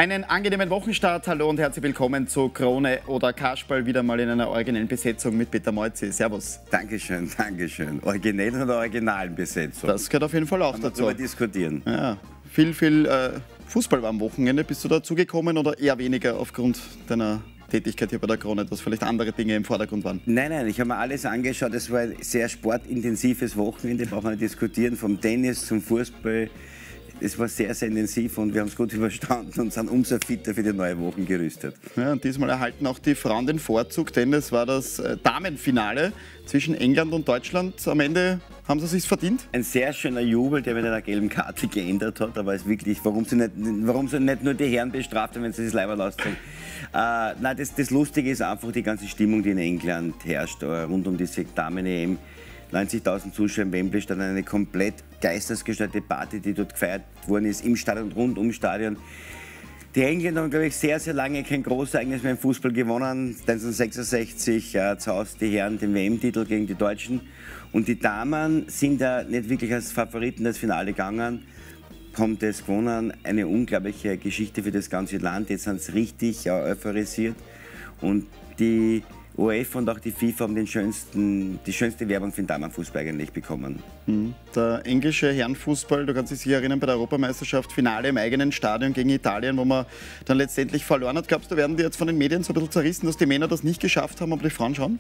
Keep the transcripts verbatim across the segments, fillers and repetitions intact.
Einen angenehmen Wochenstart, hallo und herzlich willkommen zu Krone oder Kasperl, wieder mal in einer originellen Besetzung mit Peter Moitzi. Servus. Dankeschön, Dankeschön. Originellen oder originalen Besetzung? Das gehört auf jeden Fall auch dazu. Darüber diskutieren. Ja, viel, viel äh, Fußball war am Wochenende. Bist du dazugekommen oder eher weniger aufgrund deiner Tätigkeit hier bei der Krone, dass vielleicht andere Dinge im Vordergrund waren? Nein, nein, ich habe mir alles angeschaut. Es war ein sehr sportintensives Wochenende, brauchen wir nicht diskutieren, vom Tennis zum Fußball. Es war sehr, sehr intensiv und wir haben es gut überstanden und sind umso fitter für die neue Woche gerüstet. Ja, und diesmal erhalten auch die Frauen den Vorzug, denn es war das Damenfinale zwischen England und Deutschland. Am Ende haben sie es sich verdient. Ein sehr schöner Jubel, der mit einer gelben Karte geändert hat, aber es wirklich, warum sie nicht, warum sie nicht nur die Herren bestraft haben, wenn sie das Leiberl ausziehen. Äh, nein, das, das Lustige ist einfach die ganze Stimmung, die in England herrscht, rund um diese Damen-E M. neunzigtausend Zuschauer im Wembley stand eine komplett geistesgestörte Party, die dort gefeiert worden ist, im Stadion und rund ums Stadion. Die Engländer haben, glaube ich, sehr, sehr lange kein Großereignis mehr im Fußball gewonnen. neunzehnhundertsechsundsechzig äh, zu Hause die Herren den W M-Titel gegen die Deutschen. Und die Damen sind ja nicht wirklich als Favoriten ins Finale gegangen, haben das gewonnen. Eine unglaubliche Geschichte für das ganze Land. Jetzt sind sie richtig äh, euphorisiert. Und die UEFA und auch die FIFA haben den schönsten, die schönste Werbung für den Damenfußball eigentlich bekommen. Mhm. Der englische Herrenfußball, du kannst dich sicher erinnern, bei der Europameisterschaft, Finale im eigenen Stadion gegen Italien, wo man dann letztendlich verloren hat. Glaubst du, werden die jetzt von den Medien so ein bisschen zerrissen, dass die Männer das nicht geschafft haben, aber die Frauen schauen?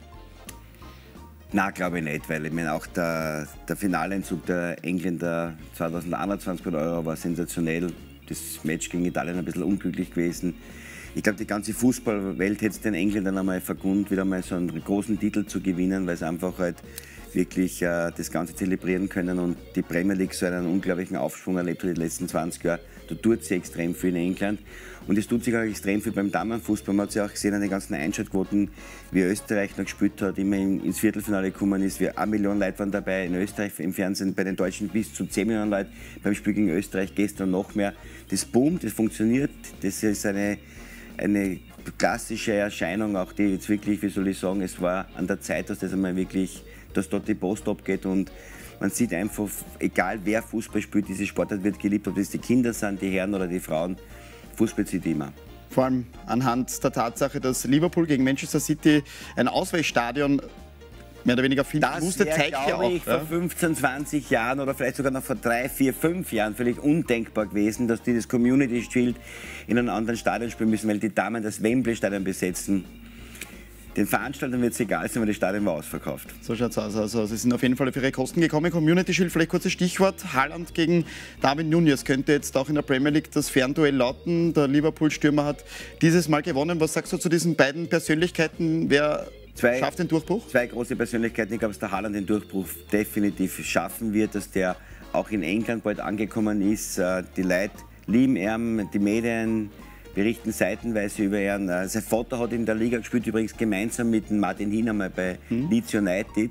Nein, glaube ich nicht, weil ich meine, auch der, der Finaleinzug der Engländer zweitausendeinundzwanzig bei der Euro war sensationell. Das Match gegen Italien ein bisschen unglücklich gewesen. Ich glaube, die ganze Fußballwelt hätte es den Engländern einmal vergönnt, wieder mal so einen großen Titel zu gewinnen, weil sie einfach halt wirklich äh, das Ganze zelebrieren können und die Premier League so einen unglaublichen Aufschwung erlebt hat in den letzten zwanzig Jahren. Da tut sie extrem viel in England und es tut sich auch extrem viel beim Damenfußball. Man hat ja auch gesehen an den ganzen Einschaltquoten, wie Österreich noch gespielt hat, immer ins Viertelfinale gekommen ist. Wir eine Million Leute waren dabei in Österreich im Fernsehen, bei den Deutschen bis zu zehn Millionen Leute beim Spiel gegen Österreich, gestern noch mehr. Das boomt, das funktioniert, das ist eine eine klassische Erscheinung, auch die jetzt wirklich, wie soll ich sagen, es war an der Zeit, dass das einmal wirklich, dass dort die Post abgeht und man sieht einfach, egal wer Fußball spielt, diese Sportart wird geliebt, ob das die Kinder sind, die Herren oder die Frauen, Fußball zieht immer. Vor allem anhand der Tatsache, dass Liverpool gegen Manchester City ein Ausweichstadion mehr oder weniger finden musste, zeigt ja auch. Ich, ja? Vor fünfzehn, zwanzig Jahren oder vielleicht sogar noch vor drei, vier, fünf Jahren völlig undenkbar gewesen, dass die das Community Shield in einem anderen Stadion spielen müssen, weil die Damen das Wembley-Stadion besetzen. Den Veranstaltern wird es egal sein, weil das Stadion war ausverkauft. So schaut es aus. Also, sie sind auf jeden Fall auf ihre Kosten gekommen. Community Shield, vielleicht kurzes Stichwort. Haaland gegen Darwin Núñez könnte jetzt auch in der Premier League das Fernduell lauten. Der Liverpool-Stürmer hat dieses Mal gewonnen. Was sagst du zu diesen beiden Persönlichkeiten? Wer Zwei, schafft den Durchbruch? Zwei große Persönlichkeiten. Ich glaube, dass der Haaland den Durchbruch definitiv schaffen wird, dass der auch in England bald angekommen ist. Die Leute lieben ihn, die Medien berichten seitenweise über ihn. Sein Vater hat in der Liga gespielt, übrigens gemeinsam mit Martin Hinn einmal bei hm. Leeds United.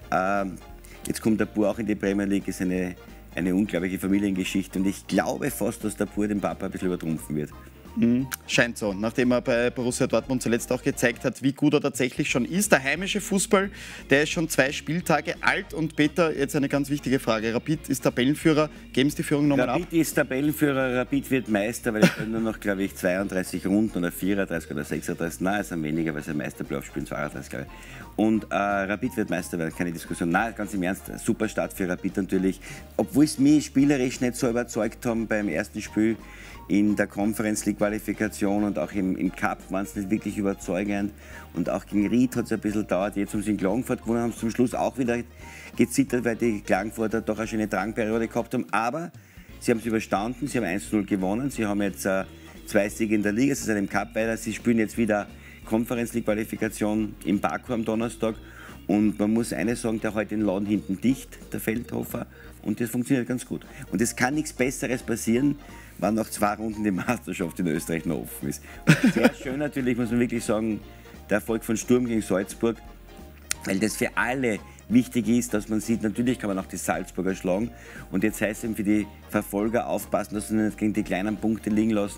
Jetzt kommt der Bur auch in die Premier League, ist eine, eine unglaubliche Familiengeschichte und ich glaube fast, dass der Bur den Papa ein bisschen übertrumpfen wird. Mhm. Scheint so, nachdem er bei Borussia Dortmund zuletzt auch gezeigt hat, wie gut er tatsächlich schon ist. Der heimische Fußball, der ist schon zwei Spieltage alt. Und Peter, jetzt eine ganz wichtige Frage. Rapid ist Tabellenführer. Geben Sie die Führung nochmal ab? Rapid ist Tabellenführer, Rapid wird Meister, weil es können nur noch, glaube ich, zweiunddreißig Runden oder vierunddreißig oder sechsunddreißig. Nein, es sind weniger, weil sie Meisterplayoff spielen, zweiunddreißig, glaube ich. Und äh, Rapid wird Meister werden, keine Diskussion. Nein, ganz im Ernst, super Start für Rapid natürlich. Obwohl es mich spielerisch nicht so überzeugt haben beim ersten Spiel in der Conference League Qualifikation und auch im, im Cup waren es nicht wirklich überzeugend. Und auch gegen Ried hat es ein bisschen gedauert. Jetzt haben sie in Klagenfurt gewonnen, haben sie zum Schluss auch wieder gezittert, weil die Klagenfurter doch eine schöne Drangperiode gehabt haben. Aber sie haben es überstanden, sie haben eins zu null gewonnen. Sie haben jetzt äh, zwei Siege in der Liga, sie sind im Cup weiter. Sie spielen jetzt wieder Conference League Qualifikation in Baku am Donnerstag. Und man muss eines sagen, der hat den Laden hinten dicht, der Feldhofer. Und das funktioniert ganz gut. Und es kann nichts Besseres passieren, wann nach zwei Runden die Meisterschaft in Österreich noch offen ist. Und sehr schön natürlich, muss man wirklich sagen, der Erfolg von Sturm gegen Salzburg, weil das für alle wichtig ist, dass man sieht, natürlich kann man auch die Salzburger schlagen. Und jetzt heißt es eben für die Verfolger aufpassen, dass sie nicht gegen die kleinen Punkte liegen lassen.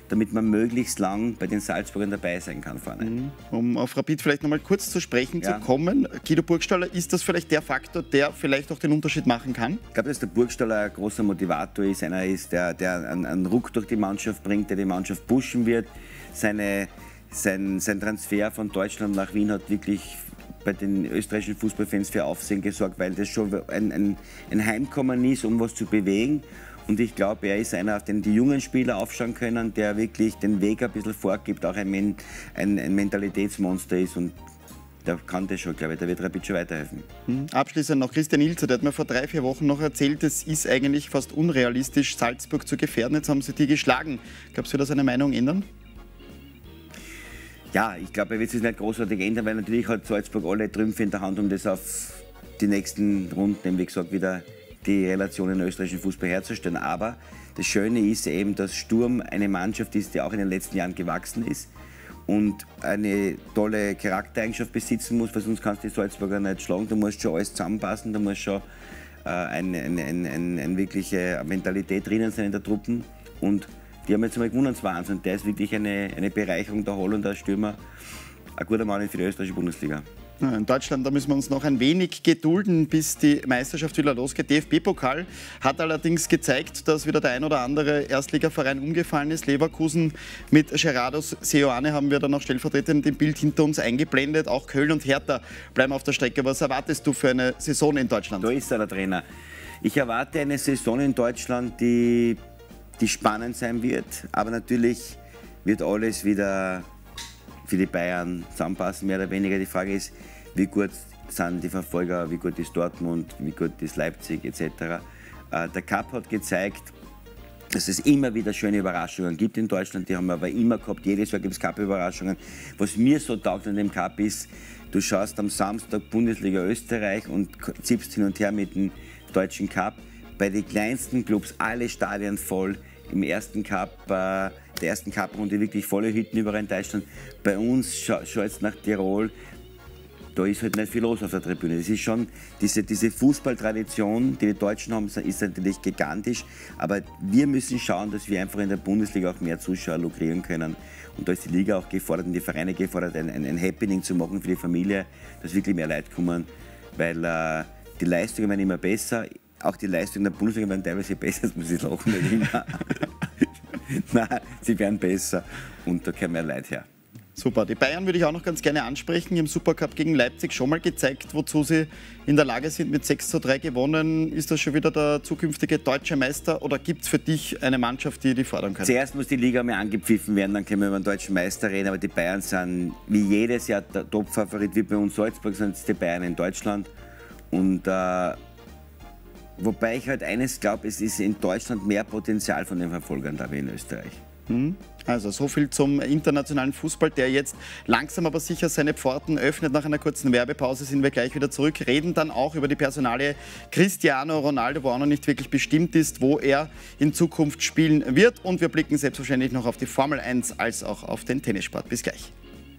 damit man möglichst lang bei den Salzburgern dabei sein kann vorne. Mhm. Um auf Rapid vielleicht noch mal kurz zu sprechen ja. zu kommen. Guido Burgstaller, ist das vielleicht der Faktor, der vielleicht auch den Unterschied machen kann? Ich glaube, dass der Burgstaller ein großer Motivator ist, einer ist, der, der einen, einen Ruck durch die Mannschaft bringt, der die Mannschaft pushen wird. Seine, sein, sein Transfer von Deutschland nach Wien hat wirklich bei den österreichischen Fußballfans für Aufsehen gesorgt, weil das schon ein, ein, ein Heimkommen ist, um was zu bewegen. Und ich glaube, er ist einer, auf den die jungen Spieler aufschauen können, der wirklich den Weg ein bisschen vorgibt, auch ein, ein, ein Mentalitätsmonster ist. Und der kann das schon, glaube ich, der wird Rapid schon weiterhelfen. Mhm. Abschließend noch Christian Ilzer, der hat mir vor drei, vier Wochen noch erzählt, es ist eigentlich fast unrealistisch, Salzburg zu gefährden. Jetzt haben sie die geschlagen. Glaubst du, dass seine Meinung ändern? Ja, ich glaube, er wird sich nicht großartig ändern, weil natürlich hat Salzburg alle Trümpfe in der Hand, um das auf die nächsten Runden, wie gesagt, wieder die Relation in den österreichischen Fußball herzustellen. Aber das Schöne ist eben, dass Sturm eine Mannschaft ist, die auch in den letzten Jahren gewachsen ist und eine tolle Charaktereigenschaft besitzen muss, weil sonst kannst du die Salzburger nicht schlagen. Du musst schon alles zusammenpassen, da muss schon äh, eine, eine, eine, eine, eine wirkliche Mentalität drinnen sein in der Truppen. Und die haben jetzt einmal gewonnen, zwei eins, und der ist wirklich eine, eine Bereicherung, der Holländer Stürmer. Ein guter Mann für die österreichische Bundesliga. In Deutschland, da müssen wir uns noch ein wenig gedulden, bis die Meisterschaft wieder losgeht. D F B-Pokal hat allerdings gezeigt, dass wieder der ein oder andere Erstligaverein umgefallen ist. Leverkusen mit Gerardo Seoane haben wir dann noch stellvertretend im Bild hinter uns eingeblendet. Auch Köln und Hertha bleiben auf der Strecke. Was erwartest du für eine Saison in Deutschland? Da ist er, der Trainer. Ich erwarte eine Saison in Deutschland, die, die spannend sein wird. Aber natürlich wird alles wieder für die Bayern zusammenpassen, mehr oder weniger. Die Frage ist, wie gut sind die Verfolger, wie gut ist Dortmund, wie gut ist Leipzig et cetera. Äh, der Cup hat gezeigt, dass es immer wieder schöne Überraschungen gibt in Deutschland. Die haben wir aber immer gehabt, jedes Jahr gibt es Cup-Überraschungen. Was mir so taugt an dem Cup ist, du schaust am Samstag Bundesliga Österreich und zippst hin und her mit dem deutschen Cup. Bei den kleinsten Clubs alle Stadien voll. Im ersten Cup, äh, der ersten Cup-Runde wirklich volle Hütten überall in Deutschland. Bei uns, schau, schau jetzt nach Tirol, da ist halt nicht viel los auf der Tribüne. Das ist schon, diese, diese Fußballtradition, die die Deutschen haben, ist natürlich gigantisch. Aber wir müssen schauen, dass wir einfach in der Bundesliga auch mehr Zuschauer lukrieren können. Und da ist die Liga auch gefordert und die Vereine gefordert, ein, ein, ein Happening zu machen für die Familie, dass wirklich mehr Leute kommen. Weil äh, die Leistungen werden immer besser. Auch die Leistungen der Bundesliga werden teilweise besser, das muss ich lachen, nicht immer. Nein, sie werden besser und da kommen mehr Leute her. Super, die Bayern würde ich auch noch ganz gerne ansprechen. Im Supercup gegen Leipzig schon mal gezeigt, wozu sie in der Lage sind, mit sechs zu drei gewonnen. Ist das schon wieder der zukünftige deutsche Meister oder gibt es für dich eine Mannschaft, die die fordern kann? Zuerst muss die Liga mal angepfiffen werden, dann können wir über den deutschen Meister reden. Aber die Bayern sind wie jedes Jahr der Top-Favorit, wie bei uns Salzburg sind es die Bayern in Deutschland. Und äh, wobei ich halt eines glaube, es ist in Deutschland mehr Potenzial von den Verfolgern da wie in Österreich. Also so viel zum internationalen Fußball, der jetzt langsam aber sicher seine Pforten öffnet. Nach einer kurzen Werbepause sind wir gleich wieder zurück, reden dann auch über die Personalie Cristiano Ronaldo, wo auch noch nicht wirklich bestimmt ist, wo er in Zukunft spielen wird. Und wir blicken selbstverständlich noch auf die Formel eins als auch auf den Tennissport. Bis gleich.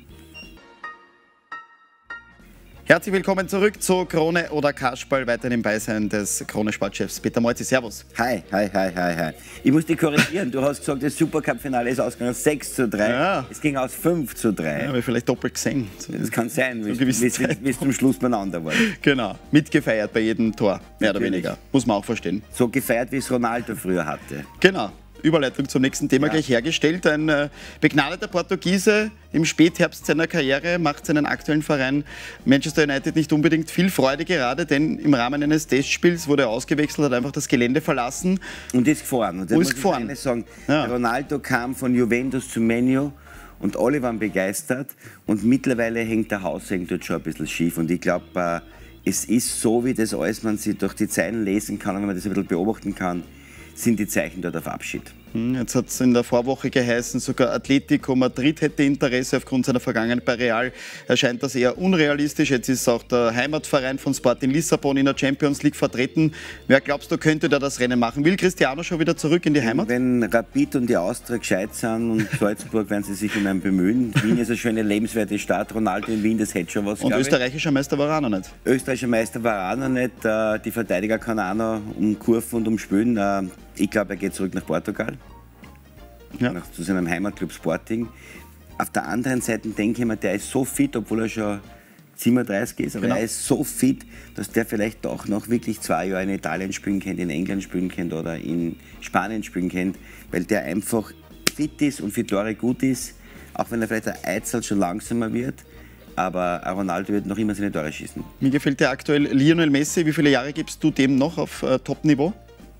Herzlich willkommen zurück zu Krone oder Kasperl, weiter im Beisein des Krone-Sportchefs Peter Moitzi. Servus. Hi, hi, hi, hi, hi. Ich muss dich korrigieren, du hast gesagt, das Supercup-Finale ist ausgegangen sechs zu drei. Ja. Es ging aus fünf zu drei. Ja, habe ich vielleicht doppelt gesehen. Das kann sein, wie es zum Schluss beieinander war. Genau, mitgefeiert bei jedem Tor, mehr Natürlich. oder weniger. Muss man auch verstehen. So gefeiert, wie es Ronaldo früher hatte. Genau. Überleitung zum nächsten Thema ja. gleich hergestellt. Ein äh, begnadeter Portugiese im Spätherbst seiner Karriere macht seinen aktuellen Verein Manchester United nicht unbedingt viel Freude gerade, denn im Rahmen eines Testspiels wurde er ausgewechselt, hat einfach das Gelände verlassen. Und ist gefahren. Und Wo ist gefahren? Ich sagen, ja. Ronaldo kam von Juventus zu Man U und alle waren begeistert und mittlerweile hängt der Haus hängt dort schon ein bisschen schief. Und ich glaube, äh, es ist so, wie das alles man sich durch die Zeilen lesen kann und wenn man das ein bisschen beobachten kann, sind die Zeichen dort auf Abschied. Jetzt hat es in der Vorwoche geheißen, sogar Atletico Madrid hätte Interesse aufgrund seiner Vergangenheit bei Real. Erscheint das eher unrealistisch. Jetzt ist auch der Heimatverein von Sporting Lissabon in der Champions League vertreten. Wer glaubst du, könnte da das Rennen machen? Will Cristiano schon wieder zurück in die Heimat? Wenn Rapid und die Austria gescheit sind und Salzburg werden sie sich um einen bemühen. Wien ist eine schöne lebenswerte Stadt. Ronaldo in Wien, das hätte schon was. Und österreichischer Meister war er auch noch nicht? Österreichischer Meister war er auch noch nicht. Die Verteidiger kann auch noch umkurven und umspülen. Ich glaube, er geht zurück nach Portugal. ja. nach, zu seinem Heimatclub Sporting. Auf der anderen Seite denke ich mir, der ist so fit, obwohl er schon siebenunddreißig ist, aber genau. er ist so fit, dass der vielleicht auch noch wirklich zwei Jahre in Italien spielen könnte, in England spielen könnte oder in Spanien spielen könnte, weil der einfach fit ist und für Tore gut ist, auch wenn er vielleicht der Eizel schon langsamer wird, aber Ronaldo wird noch immer seine Tore schießen. Mir gefällt dir aktuell Lionel Messi. Wie viele Jahre gibst du dem noch auf äh, Top-Niveau?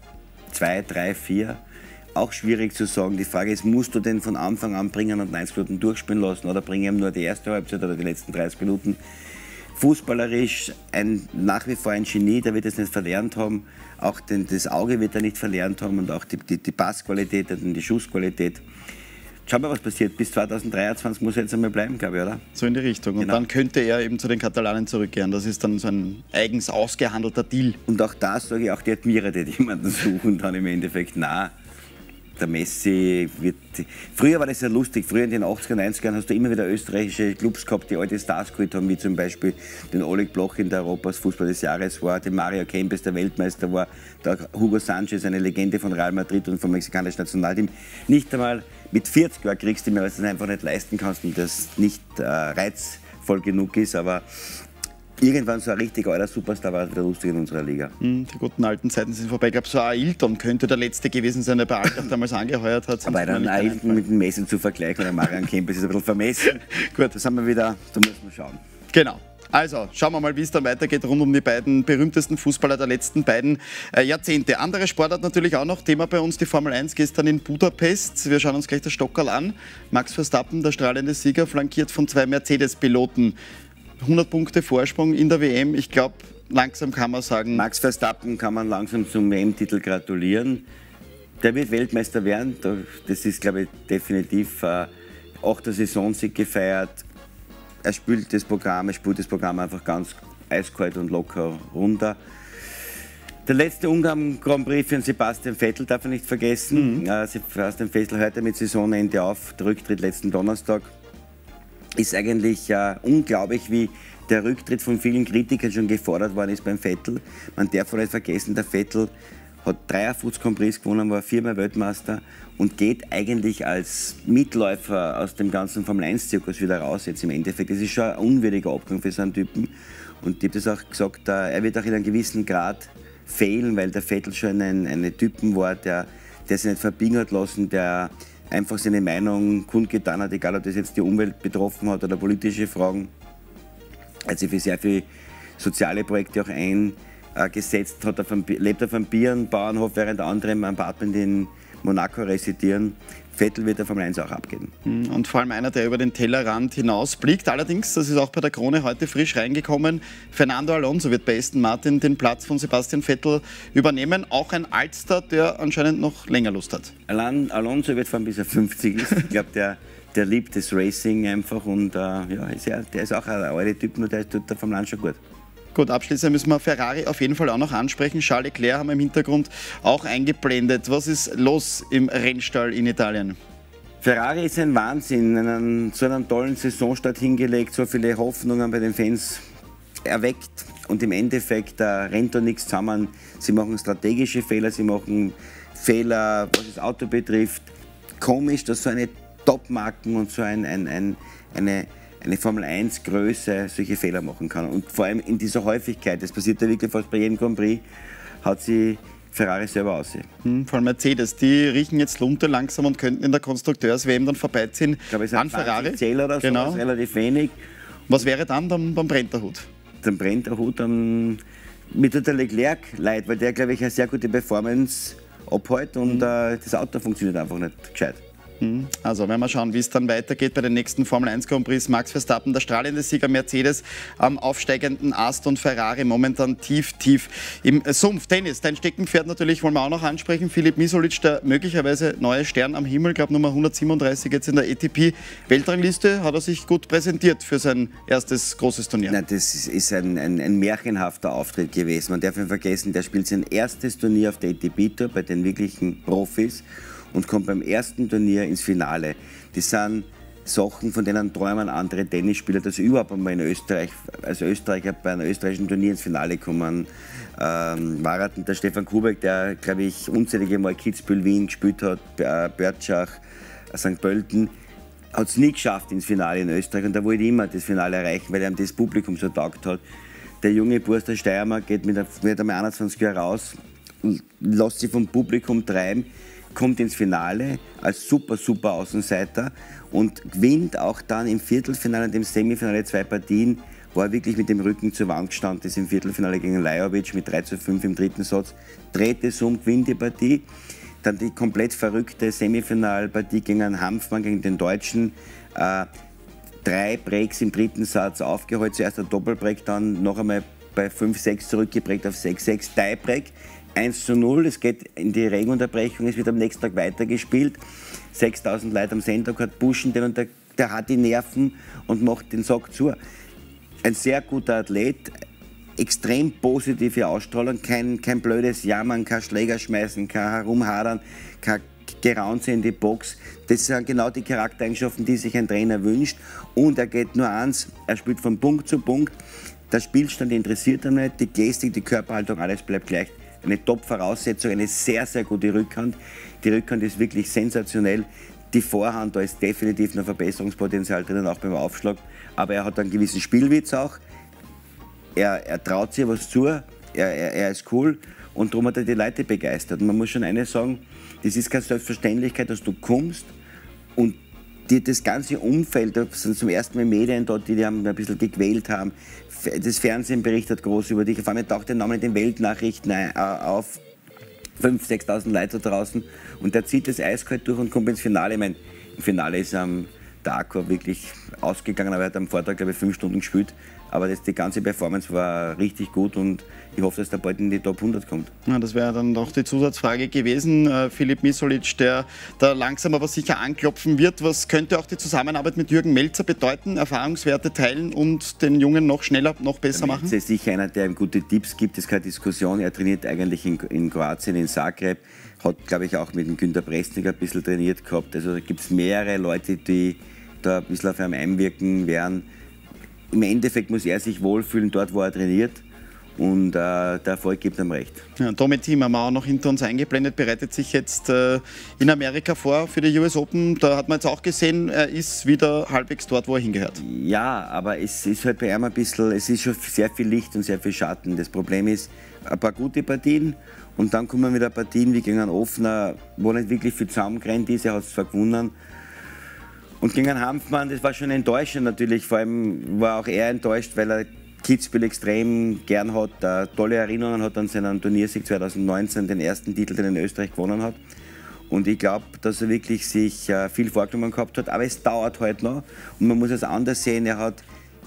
Zwei, drei, vier. Auch schwierig zu sagen. Die Frage ist, musst du den von Anfang an bringen und neunzig Minuten durchspielen lassen oder bringen ihm nur die erste Halbzeit oder die letzten dreißig Minuten? Fußballerisch ein, nach wie vor ein Genie, der wird es nicht verlernt haben. Auch den, das Auge wird er nicht verlernt haben und auch die, die, die Passqualität und die Schussqualität. Schauen wir, was passiert. Bis zweitausenddreiundzwanzig muss er jetzt einmal bleiben, glaube ich, oder? So in die Richtung. Und genau. dann könnte er eben zu den Katalanen zurückkehren. Das ist dann so ein eigens ausgehandelter Deal. Und auch das sage ich, auch die Admierer, die jemanden suchen, dann im Endeffekt, nein. Der Messi wird. Früher war das ja lustig. Früher in den achtziger, neunziger hast du immer wieder österreichische Clubs gehabt, die alte Stars geholt haben, wie zum Beispiel den Oleg Blochin, der Europas Fußball des Jahres war, den Mario Kempes, der Weltmeister war, der Hugo Sanchez, eine Legende von Real Madrid und vom mexikanischen Nationalteam. Nicht einmal mit vierzig Jahren kriegst du mehr, weil du es einfach nicht leisten kannst und das nicht äh, reizvoll genug ist. Aber irgendwann so ein richtig alter Superstar war wieder lustig in unserer Liga. Die guten alten Zeiten sind vorbei. Ich glaube, so ein Ailton könnte der letzte gewesen sein, der bei Alltag damals angeheuert hat. Aber einen Ailton mit dem Messi zu vergleichen oder Marian Kempes ist ein bisschen vermessen. Gut, das haben wir wieder, da müssen wir schauen. Genau. Also, schauen wir mal, wie es dann weitergeht rund um die beiden berühmtesten Fußballer der letzten beiden äh, Jahrzehnte. Andere Sportart natürlich auch noch Thema bei uns, die Formel eins gestern in Budapest. Wir schauen uns gleich das Stockerl an. Max Verstappen, der strahlende Sieger, flankiert von zwei Mercedes-Piloten. hundert Punkte Vorsprung in der W M. Ich glaube, langsam kann man sagen... Max Verstappen kann man langsam zum W M-Titel gratulieren. Der wird Weltmeister werden. Das ist, glaube ich, definitiv äh, auch der Saisonsieg gefeiert. Er spielt das Programm, er spielt das Programm einfach ganz eiskalt und locker runter. Der letzte Ungarn Grand Prix für den Sebastian Vettel darf er nicht vergessen. Mhm. Äh, Sebastian Vettel hört mit Saisonende auf, der Rücktritt letzten Donnerstag. Ist eigentlich äh, unglaublich, wie der Rücktritt von vielen Kritikern schon gefordert worden ist beim Vettel. Man darf nicht vergessen, der Vettel hat dreiundfünfzig Grand Prix gewonnen, war viermal Weltmeister und geht eigentlich als Mitläufer aus dem ganzen Formel eins Zirkus wieder raus jetzt im Endeffekt. Das ist schon ein unwürdiger Abgang für so einen Typen. Und ich habe das auch gesagt, äh, er wird auch in einem gewissen Grad fehlen, weil der Vettel schon ein, ein Typen war, der, der sich nicht verbiegen hat lassen, der einfach seine Meinung kundgetan hat, egal ob das jetzt die Umwelt betroffen hat oder politische Fragen. Er hat sich für sehr viele soziale Projekte auch eingesetzt, hat auf einem, lebt auf einem Bierenbauernhof, während andere im Apartment in Monaco residieren. Vettel wird der Formel eins auch abgeben. Und vor allem einer, der über den Tellerrand hinausblickt. Allerdings, das ist auch bei der Krone heute frisch reingekommen, Fernando Alonso wird bei Aston Martin den Platz von Sebastian Vettel übernehmen. Auch ein Alster, der anscheinend noch länger Lust hat. Alain Alonso wird fahren, bis er fünfzig ist. Ich glaube, der, der liebt das Racing einfach und äh, ja, ist ja, der ist auch ein alter Typ, nur der tut der Formel eins schon gut. Gut, abschließend müssen wir Ferrari auf jeden Fall auch noch ansprechen. Charles Leclerc haben wir im Hintergrund auch eingeblendet. Was ist los im Rennstall in Italien? Ferrari ist ein Wahnsinn. Einen, so einen tollen Saisonstart hingelegt, so viele Hoffnungen bei den Fans erweckt. Und im Endeffekt äh, rennt da nichts zusammen. Sie machen strategische Fehler, sie machen Fehler, was das Auto betrifft. Komisch, dass so eine Top-Marken und so ein, ein, ein, eine... eine Formel eins Größe solche Fehler machen kann. Und vor allem in dieser Häufigkeit, das passiert ja wirklich fast bei jedem Grand Prix, hat sie Ferrari selber aussehen. Hm, vor allem Mercedes, die riechen jetzt Lunte langsam und könnten in der Konstrukteurs-W M dann vorbeiziehen ich glaube, es an Ferrari. Zähler oder so, genau. Relativ wenig. Was wäre dann, dann, dann brennt der Hut? Dann brennt der Hut, dann mit der Leclerc leid, weil der, glaube ich, eine sehr gute Performance abhält und hm. äh, das Auto funktioniert einfach nicht gescheit. Also, wenn wir schauen, wie es dann weitergeht bei den nächsten Formel eins Grand Prix. Max Verstappen, der strahlende Sieger, Mercedes am aufsteigenden Ast und Ferrari momentan tief, tief im Sumpf. Tennis, dein Steckenpferd natürlich wollen wir auch noch ansprechen. Filip Misolic, der möglicherweise neue Stern am Himmel, glaube Nummer hundertsiebenunddreißig jetzt in der A T P-Weltrangliste, hat er sich gut präsentiert für sein erstes großes Turnier. Nein, das ist ein, ein, ein märchenhafter Auftritt gewesen. Man darf nicht vergessen, der spielt sein erstes Turnier auf der A T P-Tour bei den wirklichen Profis und kommt beim ersten Turnier ins Finale. Die sind Sachen, von denen träumen andere Tennisspieler, dass sie überhaupt einmal in Österreich, als Österreicher bei einem österreichischen Turnier ins Finale kommen. Ähm, war der Stefan Kubek, der, glaube ich, unzählige Mal Kitzbühel, Wien gespielt hat, Börtschach, Sankt Pölten, hat es nie geschafft ins Finale in Österreich. Und da wollte ich immer das Finale erreichen, weil ihm das Publikum so taugt hat. Der junge Burs, der Steiermark, geht mit, mit einem einundzwanzig Jahren raus, lässt sich vom Publikum treiben, kommt ins Finale als super, super Außenseiter und gewinnt auch dann im Viertelfinale und im Semifinale zwei Partien, wo er wirklich mit dem Rücken zur Wand gestanden ist. Im Viertelfinale gegen Lajovic mit drei zu fünf im dritten Satz, dreht es um, gewinnt die Partie. Dann die komplett verrückte Semifinalpartie gegen einen Hanfmann, gegen den Deutschen. Äh, drei Breaks im dritten Satz aufgeholt, zuerst ein Doppelbreak, dann noch einmal bei fünf sechs zurückgebreakt auf sechs sechs, Tiebreak, eins zu null, es geht in die Regenunterbrechung, es wird am nächsten Tag weitergespielt, sechstausend Leute am Sendung pushen den und der, der hat die Nerven und macht den Sack zu. Ein sehr guter Athlet, extrem positive Ausstrahlung, kein, kein blödes Jammern, kein Schläger schmeißen, kein Herumhadern, kein Geraunze in die Box. Das sind genau die Charaktereigenschaften, die sich ein Trainer wünscht. Und er geht nur eins, er spielt von Punkt zu Punkt. Der Spielstand interessiert ihn nicht, die Gestik, die Körperhaltung, alles bleibt gleich. Eine Top-Voraussetzung, eine sehr, sehr gute Rückhand. Die Rückhand ist wirklich sensationell. Die Vorhand, da ist definitiv noch Verbesserungspotenzial drin, auch beim Aufschlag. Aber er hat einen gewissen Spielwitz auch. Er, er traut sich was zu, er, er, er ist cool und darum hat er die Leute begeistert. Und man muss schon eines sagen, das ist keine Selbstverständlichkeit, dass du kommst und dir das ganze Umfeld, da sind zum ersten Mal Medien dort, die, die haben ein bisschen gequält haben, das Fernsehen berichtet groß über dich, auf einmal taucht der Name in den Weltnachrichten auf, fünftausend, sechstausend Leute da draußen und der zieht das eiskalt durch und kommt ins Finale. Ich meine, im Finale ist ähm, der Akku wirklich ausgegangen, aber er hat am Vortag, glaube ich, fünf Stunden gespielt. Aber das, die ganze Performance war richtig gut und ich hoffe, dass der bald in die Top hundert kommt. Ja, das wäre dann noch die Zusatzfrage gewesen. Äh, Filip Misolic, der da langsam aber sicher anklopfen wird. Was könnte auch die Zusammenarbeit mit Jürgen Melzer bedeuten? Erfahrungswerte teilen und den Jungen noch schneller, noch besser machen? Melzer ist sicher einer, der ihm gute Tipps gibt. Das ist keine Diskussion. Er trainiert eigentlich in, in Kroatien, in Zagreb. Hat, glaube ich, auch mit dem Günter Presnik ein bisschen trainiert gehabt. Also da gibt es mehrere Leute, die da ein bisschen auf ihn einwirken werden. Im Endeffekt muss er sich wohlfühlen dort, wo er trainiert und äh, der Erfolg gibt ihm recht. Ja, Tommy Thiem haben wir auch noch hinter uns eingeblendet, bereitet sich jetzt äh, in Amerika vor für die U S Open. Da hat man jetzt auch gesehen, er ist wieder halbwegs dort, wo er hingehört. Ja, aber es ist halt bei ihm ein bisschen, es ist schon sehr viel Licht und sehr viel Schatten. Das Problem ist, ein paar gute Partien und dann kommen wieder Partien wie gegen einen Offener, wo nicht wirklich viel zusammengerannt ist, er hat es zwar gewonnen. Und gegen einen Hanfmann, das war schon enttäuschend natürlich, vor allem war auch er enttäuscht, weil er Kitzbühel extrem gern hat, äh, tolle Erinnerungen hat an seinen Turniersieg zweitausendneunzehn, den ersten Titel, den er in Österreich gewonnen hat. Und ich glaube, dass er wirklich sich äh, viel vorgenommen gehabt hat, aber es dauert halt noch und man muss es anders sehen, er hat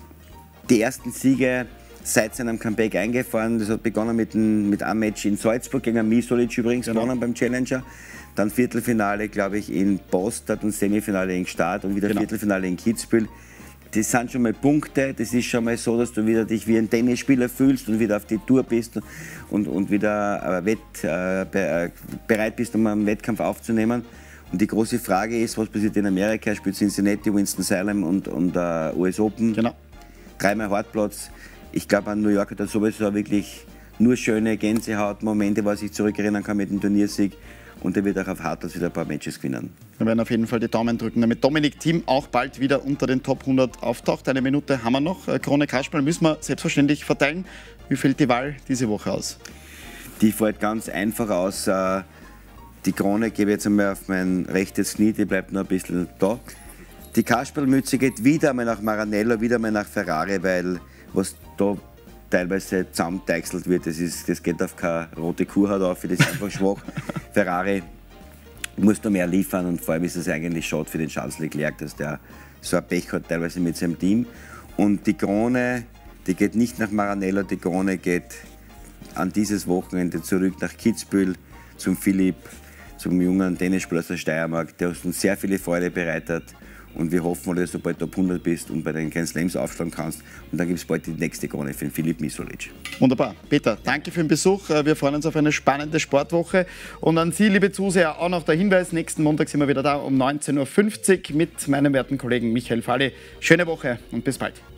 die ersten Siege seit seinem Comeback eingefahren, das hat begonnen mit, ein, mit einem Match in Salzburg gegen Misolic übrigens genau. gewonnen beim Challenger. Dann Viertelfinale, glaube ich, in Bostad und Semifinale in Gstaad und wieder genau. Viertelfinale in Kitzbühel. Das sind schon mal Punkte. Das ist schon mal so, dass du wieder dich wie ein Tennisspieler fühlst und wieder auf die Tour bist und, und wieder äh, wett, äh, be, äh, bereit bist, um einen Wettkampf aufzunehmen. Und die große Frage ist, was passiert in Amerika? Spielt Cincinnati, Winston-Salem und, und äh, U S Open. Genau. Dreimal Hartplatz. Ich glaube, an New York hat er sowieso wirklich nur schöne Gänsehautmomente, wo er sich zurückerinnern kann mit dem Turniersieg. Und er wird auch auf Hartplatz wieder ein paar Matches gewinnen. Wir werden auf jeden Fall die Daumen drücken, damit Dominik Thiem auch bald wieder unter den Top hundert auftaucht. Eine Minute haben wir noch. Krone Kasperl müssen wir selbstverständlich verteilen. Wie fällt die Wahl diese Woche aus? Die fällt ganz einfach aus. Die Krone gebe ich jetzt einmal auf mein rechtes Knie, die bleibt noch ein bisschen da. Die Kasperlmütze geht wieder einmal nach Maranello, wieder einmal nach Ferrari, weil was da teilweise zusammenteichselt wird, das, ist, das geht auf keine rote Kuhhaut auf, das ist einfach schwach. Ferrari muss da mehr liefern und vor allem ist es eigentlich schade für den Charles Leclerc, dass der so ein Pech hat teilweise mit seinem Team. Und die Krone, die geht nicht nach Maranello, die Krone geht an dieses Wochenende zurück nach Kitzbühel zum Philipp, zum jungen Tennisspieler aus der Steiermark, der uns sehr viele Freude bereitet Und wir hoffen, dass du bald Top hundert bist und bei den Grand Slams aufschlagen kannst. Und dann gibt es bald die nächste Krone für den Filip Misolic. Wunderbar. Peter, danke für den Besuch. Wir freuen uns auf eine spannende Sportwoche. Und an Sie, liebe Zuseher, auch noch der Hinweis, nächsten Montag sind wir wieder da um neunzehn Uhr fünfzig mit meinem werten Kollegen Michael Falli. Schöne Woche und bis bald.